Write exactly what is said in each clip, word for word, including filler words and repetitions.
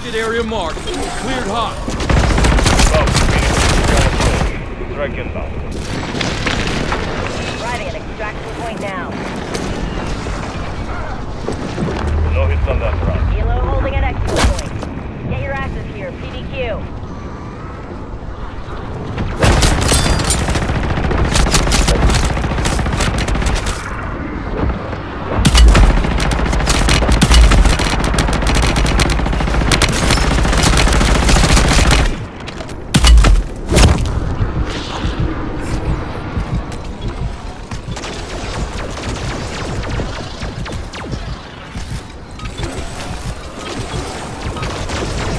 Target area marked. Cleared hot. Strike inbound. Arriving at extraction point now. No hits on that front. Helo holding at exfil point. Get your asses here, P D Q.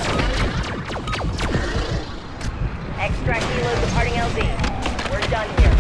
Extract helo departing L Z. We're done here.